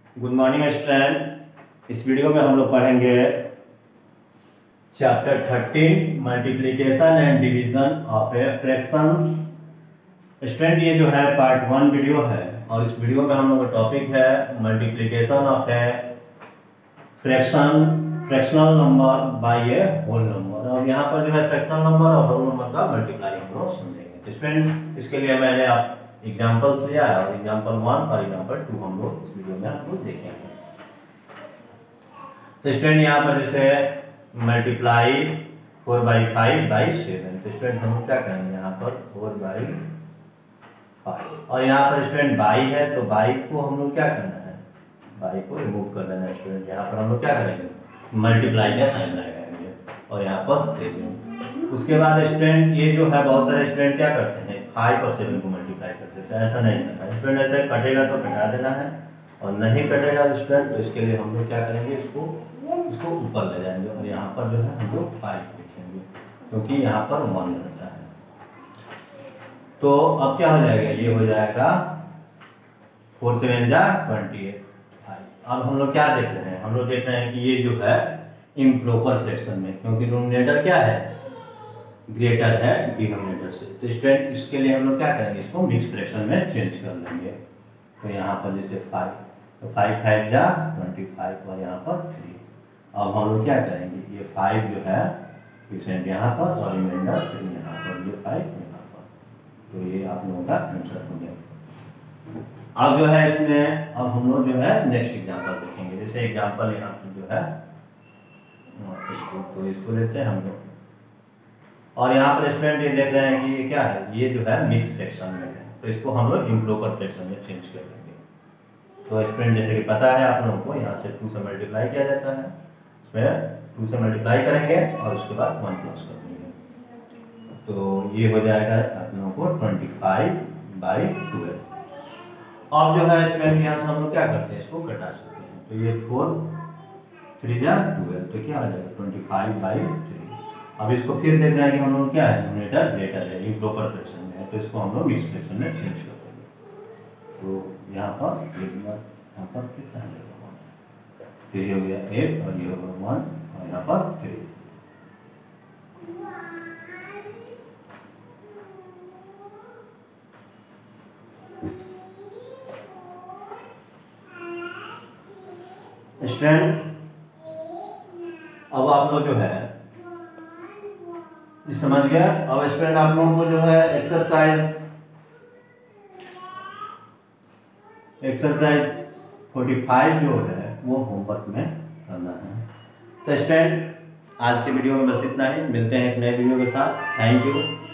Good morning student. इस video में हम लोग पढ़ेंगे chapter 13 multiplication and division of a fractions. Student ये जो है पार्ट 1 वीडियो है और इस वीडियो में हम लोग का टॉपिक है multiplication of a fractional number by a whole number. और यहाँ पर जो है फ्रैक्शनल नंबर और होल नंबर का मल्टीप्लाई हम लोग समझेंगे। तो स्टूडेंट इसके लिए मैंने आप एग्जाम्पल्स लिया है और एग्जाम्पल 1 और एग्जाम्पल 2 हम लोग इस वीडियो में हम लोग देखेंगे। तो स्टूडेंट यहाँ पर जैसे मल्टीप्लाई 4/5/7, तो स्टूडेंट हम क्या करेंगे यहाँ पर 4/5 और यहाँ पर स्टूडेंट बाई है तो बाई को हम लोग क्या करना है, बाई को रिमूव कर देना है। स्टूडेंट यहाँ पर हम लोग क्या करेंगे, मल्टीप्लाई का साइन लगाएंगे और यहाँ पर 7। उसके बाद स्टूडेंट ये जो है बहुत सारे स्टूडेंट क्या करते हैं 5 और 7 को मल्टीप्लाई करते हैं। ऐसा नहीं करना है स्टूडेंट, ऐसे कटेगा तो कटा देना है और नहीं कटेगा स्टूडेंट तो इसके लिए हम लोग क्या करेंगे, इसको ऊपर ले जाएंगे और यहाँ पर जो है हम लोग 5 लिखेंगे क्योंकि यहाँ पर 1 रहता है। तो अब क्या हो जाएगा, ये हो जाएगा 4 7 जा 28। अब हम लोग क्या देख रहे हैं, हम लोग देख रहे हैं कि ये जो है इम्प्रॉपर फ्रैक्शन में, क्योंकि डिनोमिनेटर क्या है, ग्रेटर है डिनोमिनेटर से। तो स्टूडेंट इसके लिए हम लोग क्या करेंगे, इसको मिक्स फ्रैक्शन में चेंज कर लेंगे। तो यहाँ पर जैसे 5 तो 5 5 जा 25 और यहाँ पर 3। अब हम लोग क्या करेंगे, ये 5 जो है परसेंट यहाँ पर और रिमाइंडर 3 यहाँ पर, ये 5 यहाँ पर। तो ये आप लोगों का आंसर हो गया। अब जो है इसमें अब हम लोग जो है नेक्स्ट एग्जांपल देखेंगे। जैसे एग्जांपल यहाँ पर जो है इसको लेते हैं हम लोग और यहाँ पर स्टूडेंट ये देख रहे हैं कि ये क्या है, ये जो है मिक्स फ्रैक्शन में है तो इसको हम लोग इम्प्रॉपर फ्रैक्शन में चेंज कर देंगे। तो स्टूडेंट जैसे कि पता है आप लोगों को, यहाँ से 2 से मल्टीप्लाई किया जाता है, इसमें 2 से मल्टीप्लाई करेंगे और उसके बाद 1 प्लस कर देंगे। तो ये हो जाएगा आप लोगों को 25/12। अब जो है स्टूडेंट यहाँ से हम लोग क्या करते हैं, इसको घटा सकते हैं। तो ये 4 3 जा 12 तो क्या आ जाएगा 25/3। अब इसको फिर देख रहे हैं कि हम लोग क्या है, डिनोमिनेटर ग्रेटर है, इम्प्रॉपर फ्रैक्शन में है, तो इसको हम लोग मिक्स फ्रैक्शन में चेंज कर देंगे। तो यहाँ पर कितना है, तो ये हो गया 8 और ये हो गया 1 और यहाँ पर 3। स्टूडेंट अब आप लोग जो है समझ गया। अब स्टूडेंट आप लोगों को जो है एक्सरसाइज 45 जो है वो होमवर्क में करना है। तो स्टूडेंट आज के वीडियो में बस इतना ही, मिलते हैं एक नए वीडियो के साथ। Thank you.